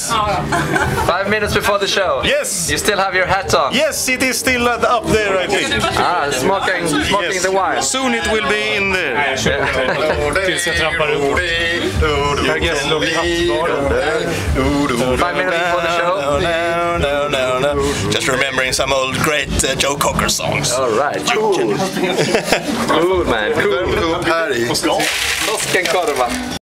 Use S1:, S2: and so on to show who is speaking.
S1: 5 minutes before the show.
S2: Yes.
S1: You still have your hat on.
S2: Yes, it is still up there, I think.
S1: Smoking
S2: Yes.
S1: the wine.
S2: Soon it will be in there.
S3: Tills jag trampar upp. Herr Gessle och hattbar.
S1: 5 minutes before the show.
S2: Just remembering some old great Joe Cocker songs.
S1: All right. Cool. Cool man. Cool.
S2: Cool.
S1: Toskenkorva.